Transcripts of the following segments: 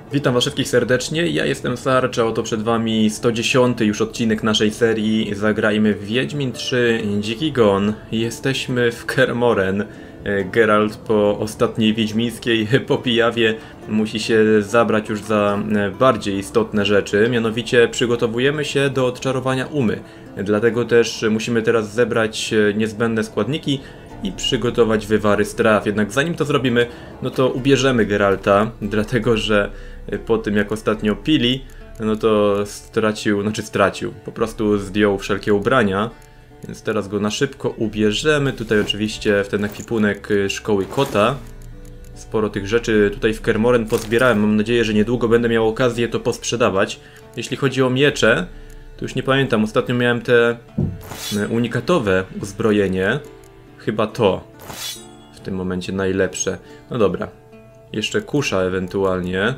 Witam was wszystkich serdecznie, ja jestem Sarcza, oto przed wami 110 już odcinek naszej serii Zagrajmy w Wiedźmin 3 Dziki Gon. Jesteśmy w Kaer Morhen. Geralt po ostatniej wiedźmińskiej popijawie musi się zabrać już za bardziej istotne rzeczy, mianowicie przygotowujemy się do odczarowania Umy. Dlatego też musimy teraz zebrać niezbędne składniki i przygotować wywary z traw. Jednak zanim to zrobimy, no to ubierzemy Geralta, dlatego że po tym jak ostatnio pili, no to stracił, po prostu zdjął wszelkie ubrania, więc teraz go na szybko ubierzemy. Tutaj oczywiście w ten ekwipunek szkoły kota. Sporo tych rzeczy tutaj w Kaer Morhen pozbierałem, mam nadzieję, że niedługo będę miał okazję to posprzedawać. Jeśli chodzi o miecze, to już nie pamiętam, ostatnio miałem te unikatowe uzbrojenie. Chyba to w tym momencie najlepsze. No dobra. Jeszcze kusza ewentualnie.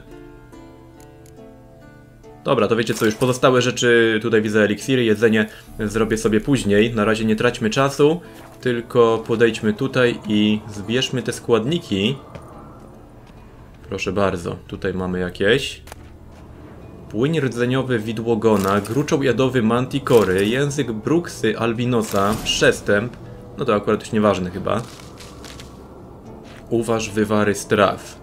Dobra, to wiecie co, już pozostałe rzeczy, tutaj widzę eliksiry, jedzenie zrobię sobie później. Na razie nie traćmy czasu, tylko podejdźmy tutaj i zbierzmy te składniki. Proszę bardzo, tutaj mamy jakieś. Płyn rdzeniowy widłogona, gruczoł jadowy mantikory, język bruksy albinosa, przestęp. No to akurat już nieważne chyba. Uważ wywary z traw.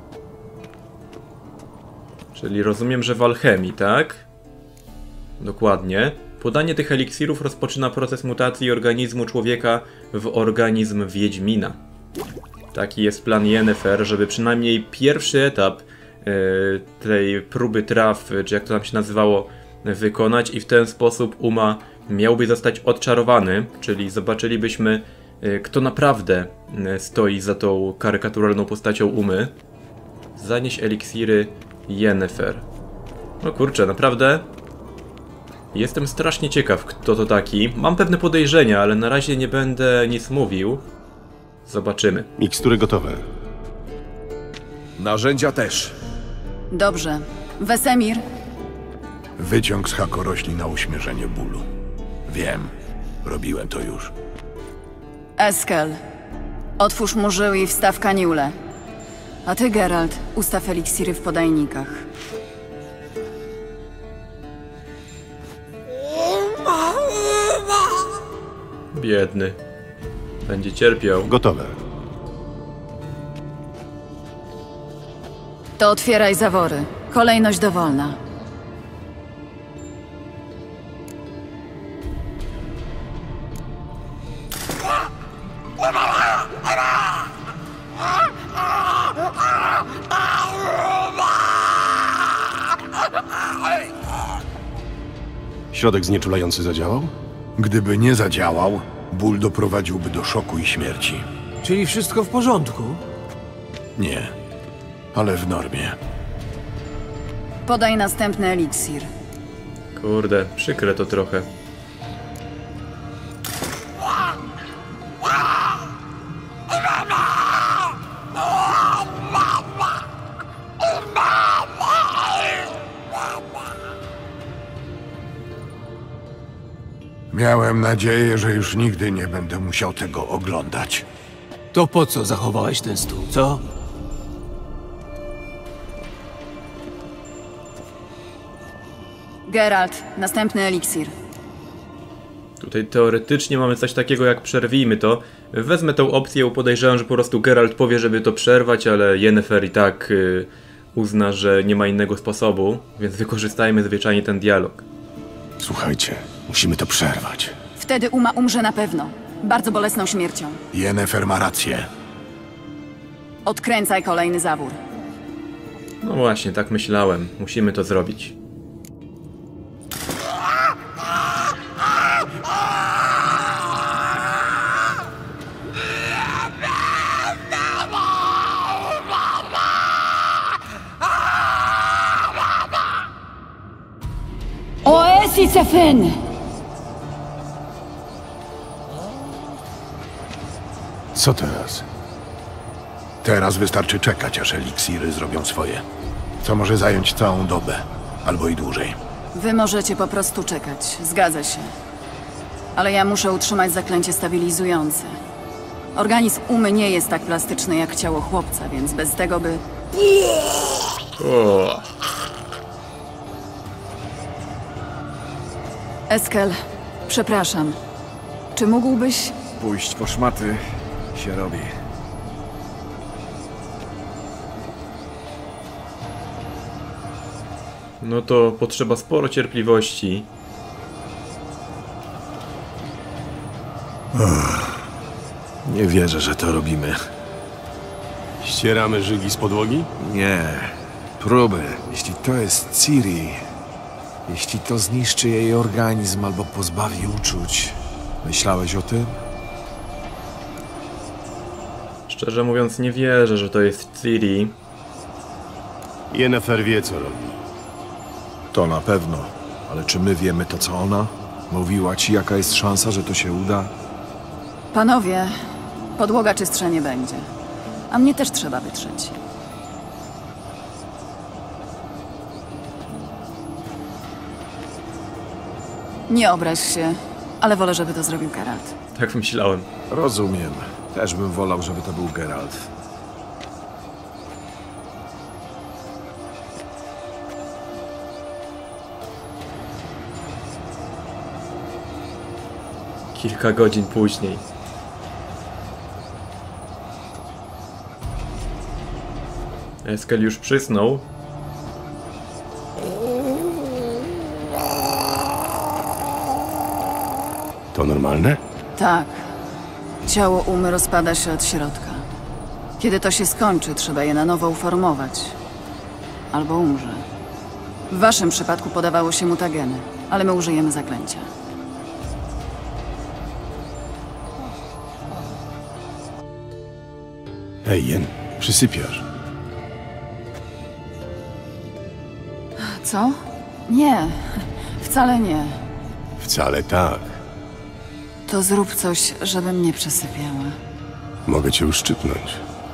Czyli rozumiem, że w alchemii, tak? Dokładnie. Podanie tych eliksirów rozpoczyna proces mutacji organizmu człowieka w organizm wiedźmina. Taki jest plan Yennefer, żeby przynajmniej pierwszy etap tej próby traw, czy jak to tam się nazywało, wykonać i w ten sposób Uma miałby zostać odczarowany, czyli zobaczylibyśmy, kto naprawdę stoi za tą karykaturalną postacią Umy. Zanieś eliksiry Yennefer. No kurczę, naprawdę jestem strasznie ciekaw, kto to taki. Mam pewne podejrzenia, ale na razie nie będę nic mówił. Zobaczymy. Mikstury gotowe. Narzędzia też. Dobrze. Wesemir. Wyciąg z hakorośli na uśmierzenie bólu. Wiem, robiłem to już. Eskel. Otwórz mu żył i wstaw kaniule. A ty, Geralt, ustaw eliksiry w podajnikach. Biedny. Będzie cierpiał. Gotowe. To otwieraj zawory. Kolejność dowolna. Środek znieczulający zadziałał? Gdyby nie zadziałał, ból doprowadziłby do szoku i śmierci. Czyli wszystko w porządku? Nie, ale w normie. Podaj następny eliksir. Kurde, przykre to trochę. Miałem nadzieję, że już nigdy nie będę musiał tego oglądać. To po co zachowałeś ten stół, co? Geralt, następny eliksir. Tutaj teoretycznie mamy coś takiego jak przerwijmy to. Wezmę tą opcję, bo podejrzewam, że po prostu Geralt powie, żeby to przerwać, ale Yennefer i tak uzna, że nie ma innego sposobu, więc wykorzystajmy zwyczajnie ten dialog. Słuchajcie, musimy to przerwać. Wtedy Uma umrze na pewno. Bardzo bolesną śmiercią. Yennefer ma rację. Odkręcaj kolejny zawór. No właśnie, tak myślałem. Musimy to zrobić. Oesicefyn! Co teraz? Teraz wystarczy czekać, aż eliksiry zrobią swoje. To może zająć całą dobę, albo i dłużej. Wy możecie po prostu czekać. Zgadza się. Ale ja muszę utrzymać zaklęcie stabilizujące. Organizm Umy nie jest tak plastyczny jak ciało chłopca, więc bez tego by... O, Eskel, przepraszam. Czy mógłbyś... Pójść po szmaty się robi. No to potrzeba sporo cierpliwości. Nie wierzę, że to robimy. Ścieramy żygi z podłogi? Nie. Próby. Jeśli to jest Ciri, jeśli to zniszczy jej organizm albo pozbawi uczuć. Myślałeś o tym? Szczerze mówiąc, nie wierzę, że to jest Ciri. Yennefer wie, co robi. To na pewno. Ale czy my wiemy to, co ona? Mówiła ci, jaka jest szansa, że to się uda? Panowie, podłoga czystsza nie będzie. A mnie też trzeba wytrzeć. Nie obraź się, ale wolę, żeby to zrobił Geralt. Tak myślałem. Rozumiem. Też bym wolał, żeby to był Geralt. Kilka godzin później. Eskel już przysnął. To normalne? Tak. Ciało Umy rozpada się od środka. Kiedy to się skończy, trzeba je na nowo uformować. Albo umrze. W waszym przypadku podawało się mutageny, ale my użyjemy zaklęcia. Ej, Jen, przysypiasz. Co? Nie. Wcale nie. Wcale tak. To zrób coś, żebym nie przesypiała. Mogę cię uszczypnąć.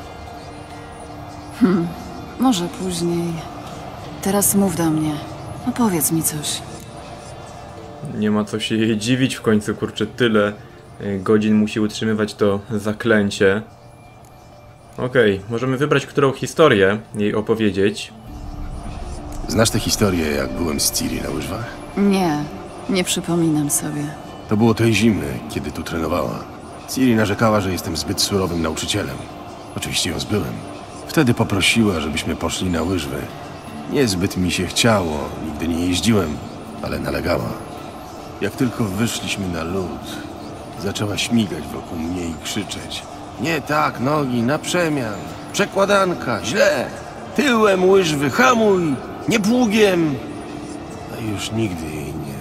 Może później. Teraz mów do mnie. No powiedz mi coś. Nie ma co się jej dziwić w końcu, kurczę, tyle godzin musi utrzymywać to zaklęcie. Okej, możemy wybrać, którą historię jej opowiedzieć. Znasz tę historię, jak byłem z Ciri na łyżwach? Nie przypominam sobie. To było tej zimy, kiedy tu trenowała. Ciri narzekała, że jestem zbyt surowym nauczycielem. Oczywiście ją zbyłem. Wtedy poprosiła, żebyśmy poszli na łyżwy. Niezbyt mi się chciało, nigdy nie jeździłem, ale nalegała. Jak tylko wyszliśmy na lód, zaczęła śmigać wokół mnie i krzyczeć. Nie tak, nogi, na przemian. Przekładanka, źle. Tyłem łyżwy, hamuj, nie pługiem. A już nigdy jej nie.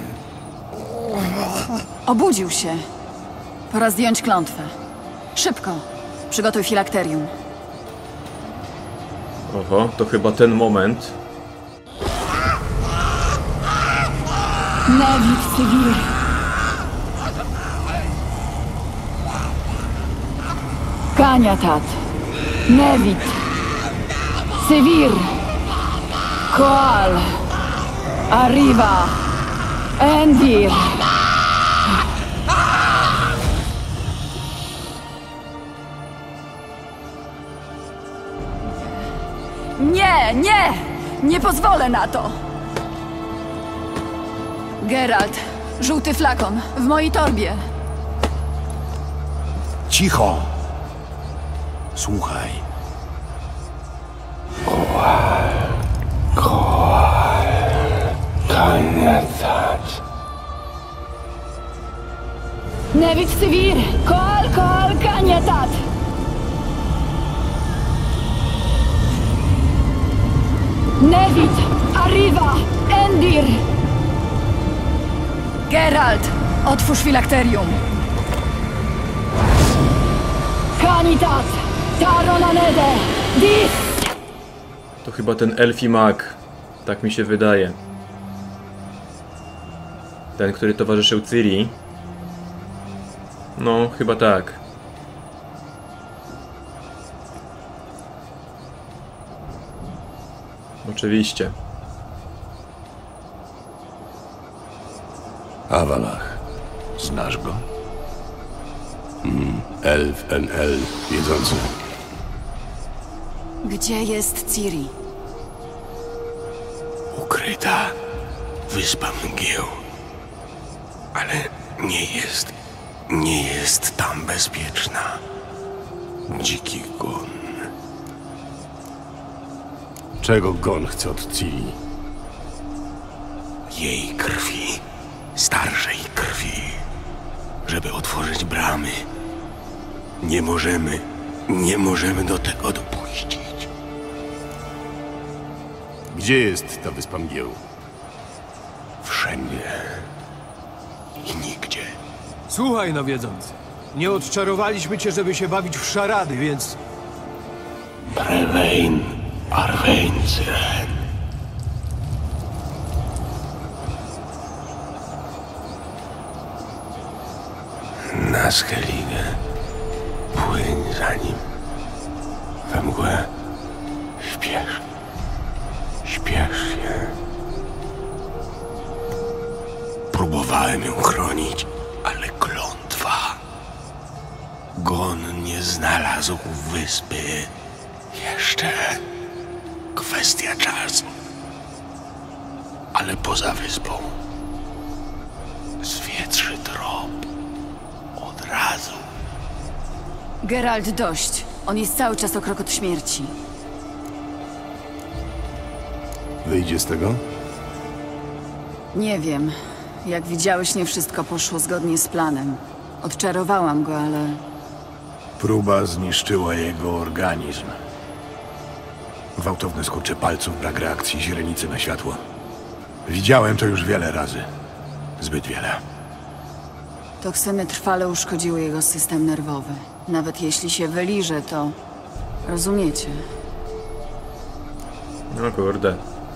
Obudził się. Pora zdjąć klątwę. Szybko. Przygotuj filakterium. Oho, to chyba ten moment. Nevit Civir. Kaniatat. Nevit. Civir. Koal. Arriva. Endir. Nie, nie! Nie pozwolę na to! Geralt, żółty flakon, w mojej torbie. Cicho! Słuchaj. Nevit Civir, Koal, Kaniatat! Nevit, Arriva, Endir! Geralt, otwórz filakterium. Kanitat, Taronanede, Dis! To chyba ten elfi mag. Tak mi się wydaje. Ten, który towarzyszył Ciri. No, chyba tak. Oczywiście. Awalach. Znasz go? Elf NL wiedzący. Gdzie jest Ciri? Ukryta. Wyspa mgieł. Ale nie jest tam bezpieczna. Dziki Gon. Czego Gon chce od Ciri? Jej krwi. Starszej krwi. Żeby otworzyć bramy. Nie możemy do tego dopuścić. Gdzie jest ta wyspa mgieł? Wszędzie. I nigdzie. Słuchaj, no wiedzący. Nie odczarowaliśmy cię, żeby się bawić w szarady, więc... Brewein Arweincyren. Na Skellige. Płyń za nim. We mgłę. Śpiesz się. Próbowałem ją chronić, ale klątwa. Gon nie znalazł wyspy. Jeszcze kwestia czasu. Ale poza wyspą zwietrzy trop. Od razu. Geralt, dość. On jest cały czas o krok od śmierci. Wyjdzie z tego? Nie wiem. Jak widziałeś, nie wszystko poszło zgodnie z planem. Odczarowałam go, ale... Próba zniszczyła jego organizm. Gwałtowne skurcze palców, brak reakcji źrenicy na światło. Widziałem to już wiele razy. Zbyt wiele. Toksyny trwale uszkodziły jego system nerwowy. Nawet jeśli się wyliże, to... Rozumiecie? No kurde.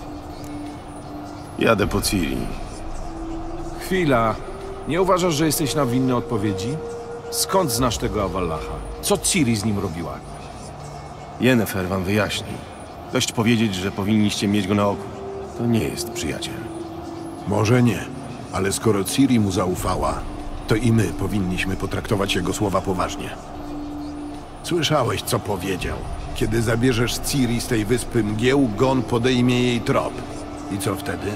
Jadę po Ciri. Chwila. Nie uważasz, że jesteś na winne odpowiedzi? Skąd znasz tego Avallacha? Co Ciri z nim robiła? Yennefer wam wyjaśni. Dość powiedzieć, że powinniście mieć go na oku. To nie jest przyjaciel. Może nie, ale skoro Ciri mu zaufała, to i my powinniśmy potraktować jego słowa poważnie. Słyszałeś, co powiedział. Kiedy zabierzesz Ciri z tej wyspy mgieł, Gon podejmie jej trop. I co wtedy?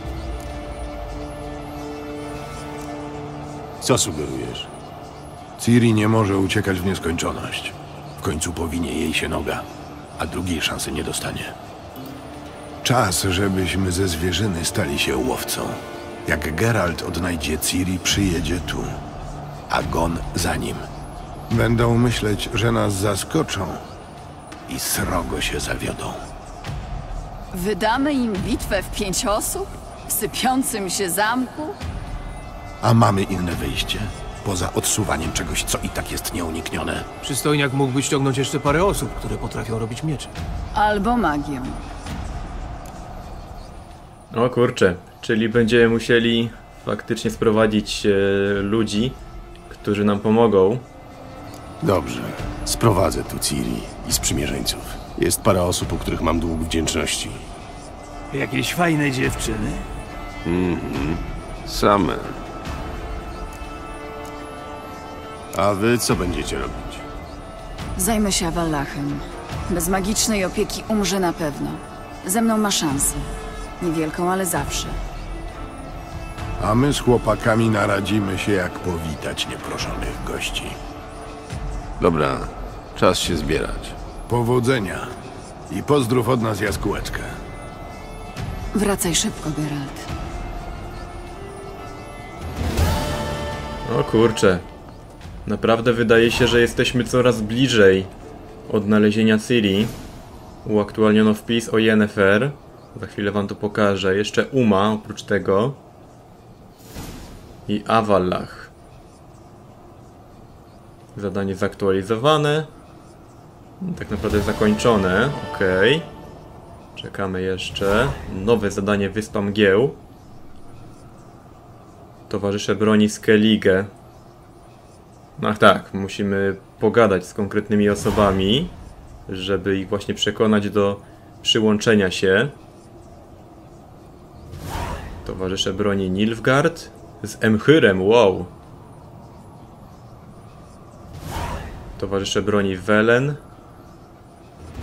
Co sugerujesz? Ciri nie może uciekać w nieskończoność. W końcu powinie jej się noga, a drugiej szansy nie dostanie. Czas, żebyśmy ze zwierzyny stali się łowcą. Jak Geralt odnajdzie Ciri, przyjedzie tu, a Gon za nim. Będą myśleć, że nas zaskoczą i srogo się zawiodą. Wydamy im bitwę w 5 osób? W sypiącym się zamku? A mamy inne wyjście? Poza odsuwaniem czegoś, co i tak jest nieuniknione. Przystojniak mógłby ściągnąć jeszcze parę osób, które potrafią robić miecze. Albo magią. O kurczę, czyli będziemy musieli faktycznie sprowadzić ludzi, którzy nam pomogą. Dobrze. Sprowadzę tu Ciri i sprzymierzeńców. Jest parę osób, u których mam dług wdzięczności. Jakieś fajne dziewczyny? Same. A wy co będziecie robić? Zajmę się Avallachem. Bez magicznej opieki umrze na pewno. Ze mną ma szansę. Niewielką, ale zawsze. A my z chłopakami naradzimy się, jak powitać nieproszonych gości. Dobra, czas się zbierać. Powodzenia i pozdrów od nas jaskółeczkę. Wracaj szybko, Geralt. O kurczę. Naprawdę wydaje się, że jesteśmy coraz bliżej odnalezienia Ciri. Uaktualniono wpis o Yennefer. Za chwilę wam to pokażę. Jeszcze Uma oprócz tego. I Avallach. Zadanie zaktualizowane. Tak naprawdę zakończone. Okej. Czekamy jeszcze. Nowe zadanie Wyspa Mgieł. Towarzysze broni Skellige. Ach tak, musimy pogadać z konkretnymi osobami, żeby ich właśnie przekonać do przyłączenia się. Towarzysze broni Nilfgaard z Emhyrem, wow. Towarzysze broni Velen.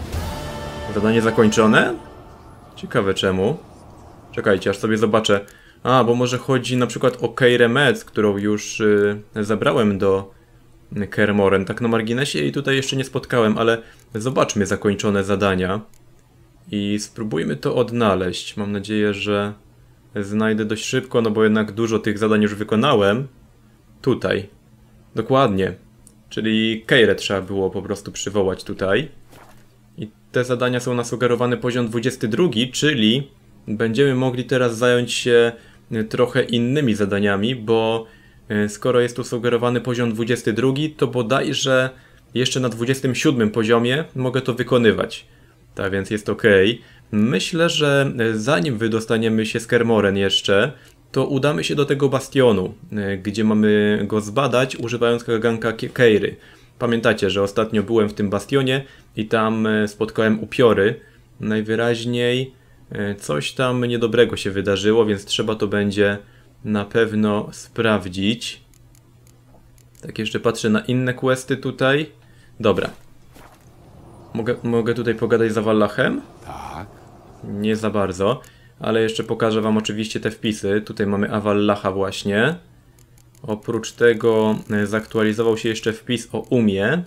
Zadanie zakończone? Ciekawe czemu. Czekajcie, aż sobie zobaczę A, bo może chodzi na przykład o Keirę Metz, którą już zabrałem do Kermoren, tak na marginesie i tutaj jeszcze nie spotkałem, ale zobaczmy zakończone zadania i spróbujmy to odnaleźć. Mam nadzieję, że znajdę dość szybko, no bo jednak dużo tych zadań już wykonałem. Tutaj. Dokładnie. Czyli Keirę trzeba było po prostu przywołać tutaj. I te zadania są nasugerowane poziom 22, czyli będziemy mogli teraz zająć się trochę innymi zadaniami, bo skoro jest tu sugerowany poziom 22, to bodajże jeszcze na 27 poziomie mogę to wykonywać. Tak więc jest ok. Myślę, że zanim wydostaniemy się z Kermoren jeszcze, to udamy się do tego bastionu, gdzie mamy go zbadać, używając kaganka Keiry. Pamiętacie, że ostatnio byłem w tym bastionie i tam spotkałem upiory. Najwyraźniej coś tam niedobrego się wydarzyło, więc trzeba to będzie na pewno sprawdzić. Tak, jeszcze patrzę na inne questy tutaj. Dobra. Mogę tutaj pogadać z Avallachem? Tak. Nie za bardzo, ale jeszcze pokażę wam oczywiście te wpisy. Tutaj mamy Avallacha właśnie. Oprócz tego zaktualizował się jeszcze wpis o Umie.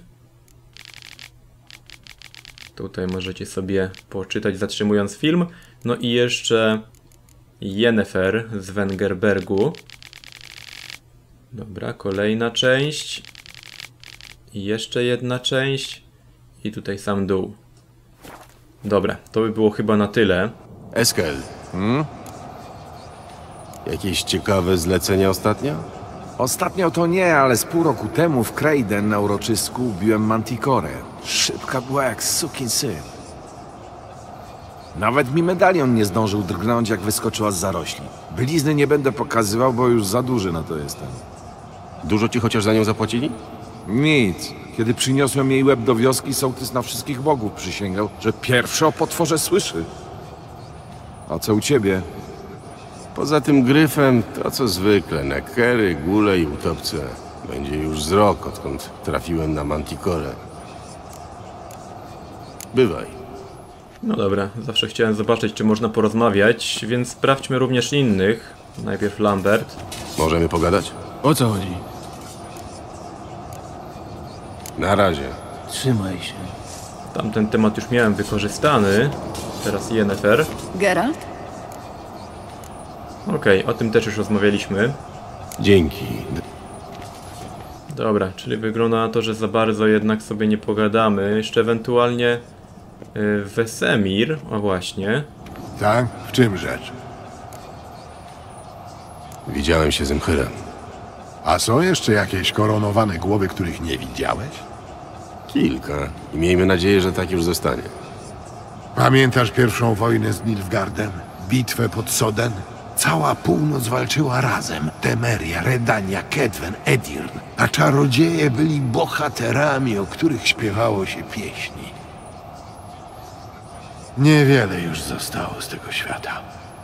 Tutaj możecie sobie poczytać, zatrzymując film. No i jeszcze Yennefer z Wengerbergu. Dobra, kolejna część. I jeszcze jedna część. I tutaj sam dół. Dobra, to by było chyba na tyle. Eskel. Jakieś ciekawe zlecenia ostatnio? Ostatnio to nie, ale z pół roku temu w Kreiden na uroczysku ubiłem Manticorę. Szybka była jak sukinsyn. Nawet mi medalion nie zdążył drgnąć, jak wyskoczyła z zarośli. Blizny nie będę pokazywał, bo już za duży na to jestem. Dużo ci chociaż za nią zapłacili? Nic. Kiedy przyniosłem jej łeb do wioski, sołtys na wszystkich bogów przysięgał, że pierwszy o potworze słyszy. A co u ciebie? Poza tym gryfem, to co zwykle, nekery, góle i utopce. Będzie już z rok, odkąd trafiłem na Manticorę. Bywaj. No dobra, zawsze chciałem zobaczyć, czy można porozmawiać, więc sprawdźmy również innych. Najpierw Lambert. Możemy pogadać? O co chodzi? Na razie. Trzymaj się. Tamten temat już miałem wykorzystany. Teraz Yennefer. Geralt? Okej, o tym też już rozmawialiśmy. Dzięki. Dobra, czyli wygląda na to, że za bardzo jednak sobie nie pogadamy. Jeszcze ewentualnie Wesemir, o właśnie. Tak? W czym rzecz? Widziałem się z Mchyrem. A są jeszcze jakieś koronowane głowy, których nie widziałeś? Kilka. I miejmy nadzieję, że tak już zostanie. Pamiętasz pierwszą wojnę z Nilfgaardem? Bitwę pod Soden? Cała północ walczyła razem. Temeria, Redania, Kedwen, Edirn. A czarodzieje byli bohaterami, o których śpiewało się pieśni. Niewiele już zostało z tego świata.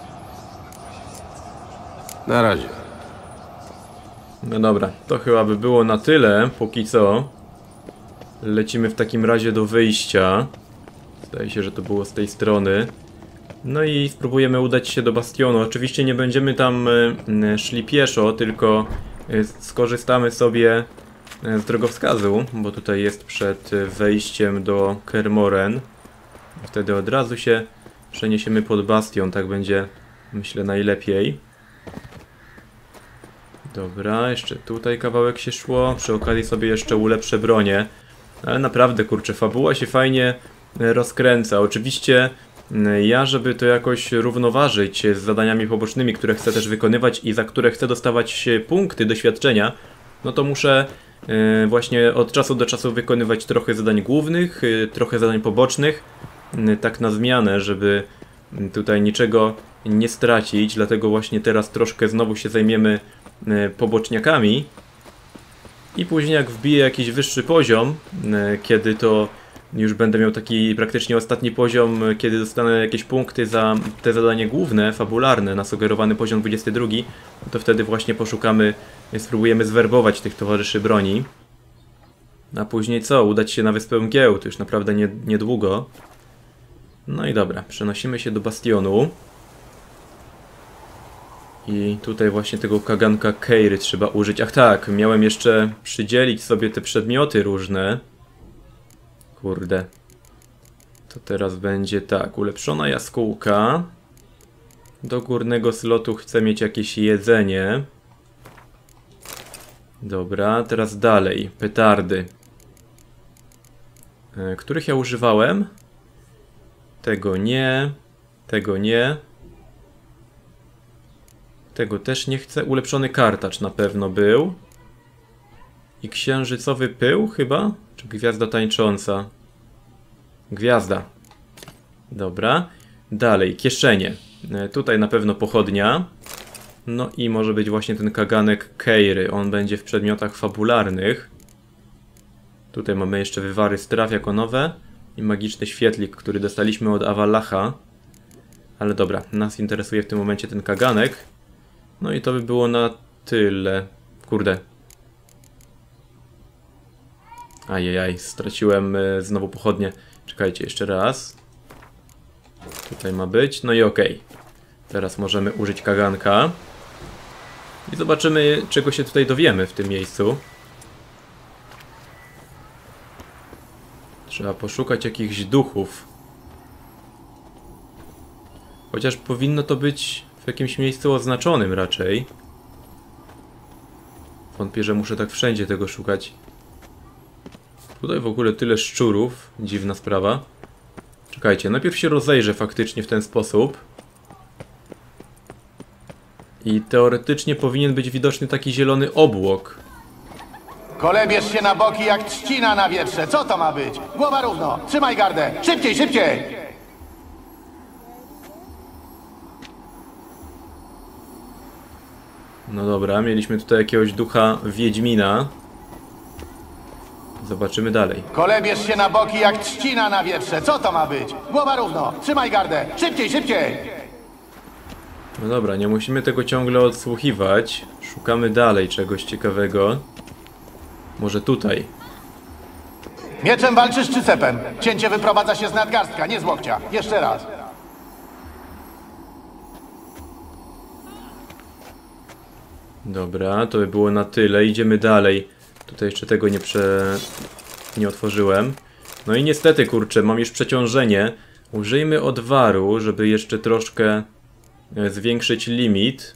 Na razie. No dobra, to chyba by było na tyle, póki co. Lecimy w takim razie do wyjścia. Zdaje się, że to było z tej strony. No i spróbujemy udać się do bastionu. Oczywiście nie będziemy tam szli pieszo, tylko skorzystamy sobie z drogowskazu, bo tutaj jest przed wejściem do Kermoren. Wtedy od razu się przeniesiemy pod bastion, tak będzie, myślę, najlepiej. Dobra, jeszcze tutaj kawałek się szło. Przy okazji sobie jeszcze ulepszę bronię. Ale naprawdę, kurczę, fabuła się fajnie rozkręca. Oczywiście ja, żeby to jakoś równoważyć z zadaniami pobocznymi, które chcę też wykonywać i za które chcę dostawać punkty doświadczenia, no to muszę właśnie od czasu do czasu wykonywać trochę zadań głównych, trochę zadań pobocznych, tak na zmianę, żeby tutaj niczego nie stracić. Dlatego właśnie teraz troszkę znowu się zajmiemy poboczniakami i później jak wbiję jakiś wyższy poziom, kiedy to już będę miał taki praktycznie ostatni poziom, kiedy dostanę jakieś punkty za te zadanie główne, fabularne, na sugerowany poziom 22, to wtedy właśnie poszukamy, spróbujemy zwerbować tych towarzyszy broni. A później co? Udać się na wyspę Mgieł, to już naprawdę niedługo. No i dobra, przenosimy się do bastionu. I tutaj właśnie tego kaganka Keiry trzeba użyć. Ach tak, miałem jeszcze przydzielić sobie te przedmioty różne. Kurde. To teraz będzie tak, ulepszona jaskółka. Do górnego slotu chcę mieć jakieś jedzenie. Dobra, teraz dalej. Petardy. Których ja używałem? Tego nie. Tego nie. Tego też nie chcę. Ulepszony kartacz na pewno był. I księżycowy pył chyba? Czy gwiazda tańcząca? Gwiazda. Dobra. Dalej, kieszenie. Tutaj na pewno pochodnia. No i może być właśnie ten kaganek Keiry. On będzie w przedmiotach fabularnych. Tutaj mamy jeszcze wywary straw jako nowe. I magiczny świetlik, który dostaliśmy od Avalacha. Ale dobra, nas interesuje w tym momencie ten kaganek. No i to by było na tyle. Kurde. Ajajaj, straciłem znowu pochodnie. Czekajcie, jeszcze raz. Tutaj ma być. No i okej. Teraz możemy użyć kaganka. I zobaczymy, czego się tutaj dowiemy w tym miejscu. Trzeba poszukać jakichś duchów. Chociaż powinno to być w jakimś miejscu oznaczonym raczej. Wątpię, że muszę tak wszędzie tego szukać. Tutaj w ogóle tyle szczurów. Dziwna sprawa. Czekajcie, najpierw się rozejrzę faktycznie w ten sposób. I teoretycznie powinien być widoczny taki zielony obłok. Kolebiesz się na boki jak trzcina na wietrze. Co to ma być? Głowa równo. Trzymaj gardę. Szybciej, szybciej! No dobra, mieliśmy tutaj jakiegoś ducha Wiedźmina. Zobaczymy dalej. Kolebiesz się na boki jak trzcina na wietrze. Co to ma być? Głowa równo. Trzymaj gardę. Szybciej, szybciej! No dobra, nie musimy tego ciągle odsłuchiwać. Szukamy dalej czegoś ciekawego. Może tutaj. Mieczem walczysz czy cepem? Cięcie wyprowadza się z nadgarstka, nie z łokcia. Jeszcze raz. Dobra, to by było na tyle. Idziemy dalej. Tutaj jeszcze tego nie otworzyłem. No i niestety, kurczę, mam już przeciążenie. Użyjmy odwaru, żeby jeszcze troszkę zwiększyć limit.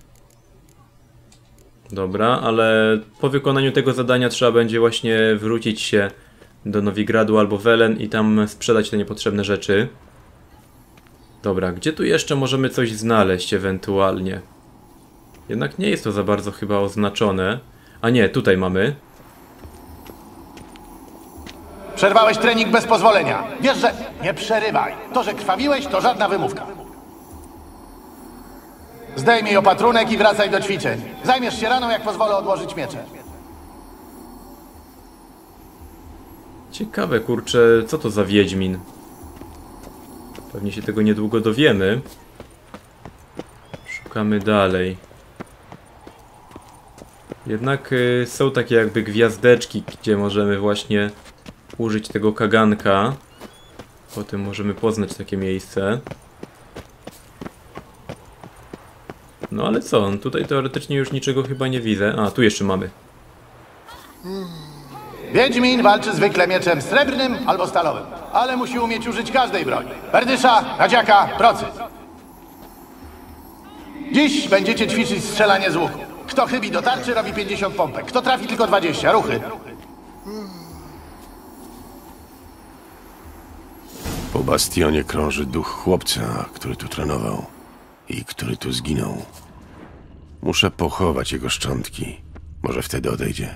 Dobra, ale po wykonaniu tego zadania trzeba będzie właśnie wrócić się do Nowigradu albo Welen i tam sprzedać te niepotrzebne rzeczy. Dobra, gdzie tu jeszcze możemy coś znaleźć ewentualnie? Jednak nie jest to za bardzo chyba oznaczone. A nie, tutaj mamy. Przerwałeś trening bez pozwolenia. Wiesz, że... Nie przerywaj. To, że krwawiłeś, to żadna wymówka. Zdejmij opatrunek i wracaj do ćwiczeń. Zajmiesz się raną, jak pozwolę odłożyć miecze. Ciekawe, kurczę, co to za Wiedźmin? Pewnie się tego niedługo dowiemy. Szukamy dalej. Jednak są takie jakby gwiazdeczki, gdzie możemy właśnie użyć tego kaganka. Potem możemy poznać takie miejsce. No ale co, tutaj teoretycznie już niczego chyba nie widzę. A, tu jeszcze mamy. Wiedźmin walczy zwykle mieczem srebrnym albo stalowym, ale musi umieć użyć każdej broni. Berdysza, radziaka, procy. Dziś będziecie ćwiczyć strzelanie z łuku. Kto chybi do tarczy, robi 50 pompek. Kto trafi, tylko 20. Ruchy. Po bastionie krąży duch chłopca, który tu trenował i który tu zginął. Muszę pochować jego szczątki. Może wtedy odejdzie.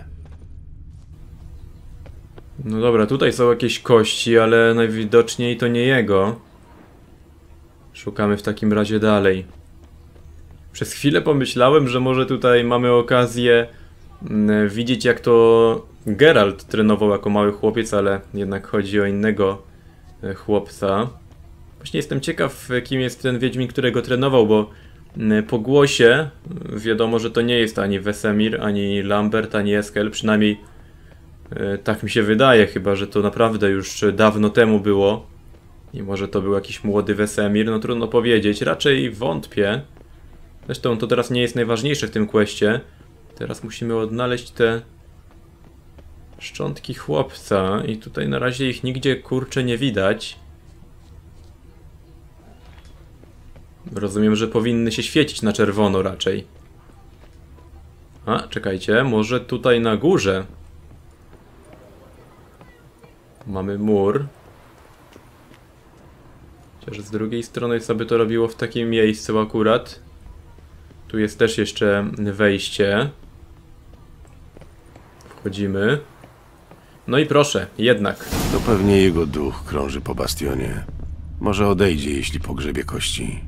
No dobra, tutaj są jakieś kości, ale najwidoczniej to nie jego. Szukamy w takim razie dalej. Przez chwilę pomyślałem, że może tutaj mamy okazję widzieć, jak to Geralt trenował jako mały chłopiec, ale jednak chodzi o innego chłopca. Właśnie jestem ciekaw, kim jest ten Wiedźmin, którego trenował, bo po głosie wiadomo, że to nie jest ani Wesemir, ani Lambert, ani Eskel, przynajmniej tak mi się wydaje, chyba że to naprawdę już dawno temu było. I może to był jakiś młody Wesemir, no trudno powiedzieć, raczej wątpię. Zresztą to teraz nie jest najważniejsze w tym questie. Teraz musimy odnaleźć te szczątki chłopca i tutaj na razie ich nigdzie kurczę nie widać. Rozumiem, że powinny się świecić na czerwono raczej. A, czekajcie, może tutaj na górze mamy mur. Chociaż z drugiej strony co by to robiło w takim miejscu akurat? Tu jest też jeszcze wejście. Wchodzimy. No i proszę, jednak. To pewnie jego duch krąży po bastionie. Może odejdzie, jeśli pogrzebie kości.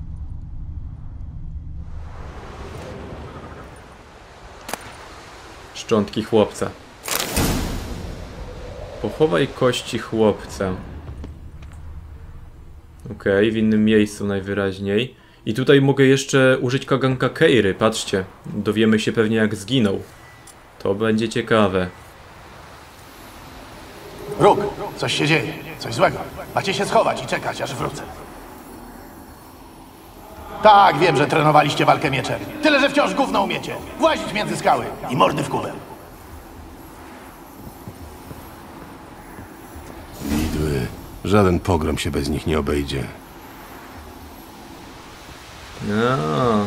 Szczątki chłopca. Pochowaj kości chłopca. Okej, w innym miejscu najwyraźniej. I tutaj mogę jeszcze użyć kaganka Keiry, patrzcie. Dowiemy się pewnie jak zginął. To będzie ciekawe. Róg, coś się dzieje, coś złego. Macie się schować i czekać, aż wrócę. Tak, wiem, że trenowaliście walkę mieczem. Tyle, że wciąż gówno umiecie. Włazić między skały i mordy w kubę. Widły. Żaden pogrom się bez nich nie obejdzie. A.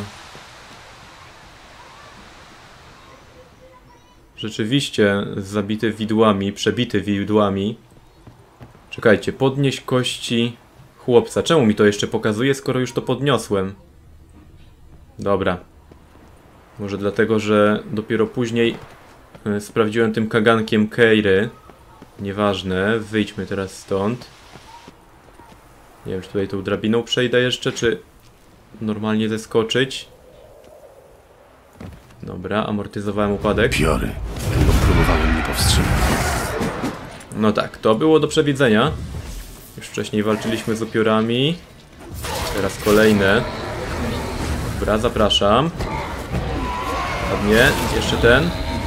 Rzeczywiście zabity widłami, przebity widłami. Czekajcie, podnieś kości chłopca. Czemu mi to jeszcze pokazuje, skoro już to podniosłem? Dobra. Może dlatego, że dopiero później sprawdziłem tym kagankiem Keiry. Nieważne, wyjdźmy teraz stąd. Nie wiem, czy tutaj tą drabiną przejdę jeszcze, czy normalnie zeskoczyć. Dobra, amortyzowałem upadek. Piory. Tego próbowałem nie powstrzymać. No tak, to było do przewidzenia. Już wcześniej walczyliśmy z upiorami. Teraz kolejne. Dobra, zapraszam. Ładnie, jeszcze ten.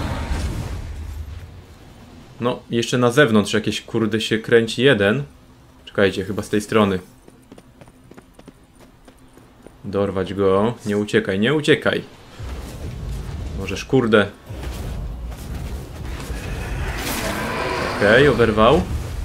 No, jeszcze na zewnątrz jakieś kurde się kręci jeden. Czekajcie, chyba z tej strony. Dorwać go. Nie uciekaj, nie uciekaj. Możesz, kurde. Okej, oberwał.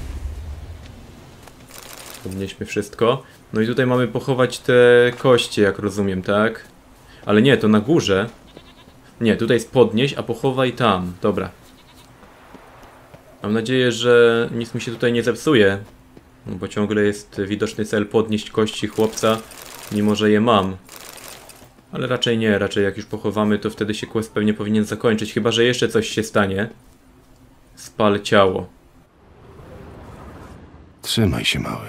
Podnieśmy wszystko. No i tutaj mamy pochować te kości, jak rozumiem, tak? Ale nie, to na górze. Nie, tutaj jest podnieść, a pochowaj tam. Dobra. Mam nadzieję, że nic mi się tutaj nie zepsuje. No bo ciągle jest widoczny cel podnieść kości chłopca, mimo że je mam. Ale raczej nie, raczej jak już pochowamy, to wtedy się quest pewnie powinien zakończyć. Chyba że jeszcze coś się stanie. Spal ciało. Trzymaj się, mały.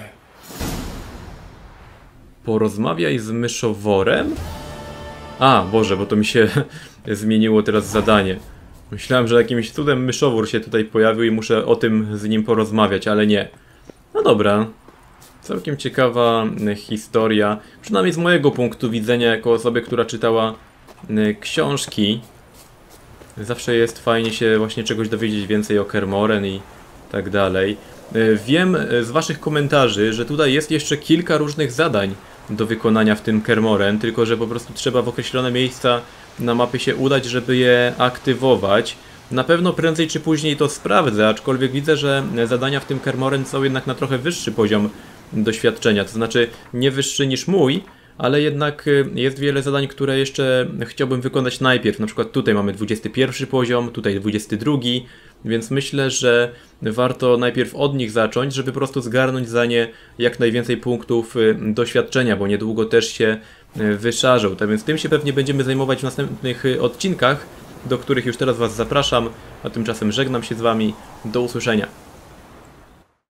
Porozmawiaj z myszoworem? A, Boże, bo to mi się zmieniło teraz zadanie. Myślałem, że jakimś cudem myszowór się tutaj pojawił i muszę o tym z nim porozmawiać, ale nie. No dobra. Całkiem ciekawa historia. Przynajmniej z mojego punktu widzenia, jako osoby, która czytała książki. Zawsze jest fajnie się właśnie czegoś dowiedzieć więcej o Kermoren i tak dalej. Wiem z waszych komentarzy, że tutaj jest jeszcze kilka różnych zadań do wykonania w tym Kermoren, tylko że po prostu trzeba w określone miejsca na mapie się udać, żeby je aktywować. Na pewno prędzej czy później to sprawdzę, aczkolwiek widzę, że zadania w tym Kermoren są jednak na trochę wyższy poziom doświadczenia, to znaczy nie wyższy niż mój, ale jednak jest wiele zadań, które jeszcze chciałbym wykonać najpierw. Na przykład tutaj mamy 21 poziom, tutaj 22, więc myślę, że warto najpierw od nich zacząć, żeby po prostu zgarnąć za nie jak najwięcej punktów doświadczenia, bo niedługo też się wyszarzą. Tak więc tym się pewnie będziemy zajmować w następnych odcinkach, do których już teraz was zapraszam, a tymczasem żegnam się z wami. Do usłyszenia.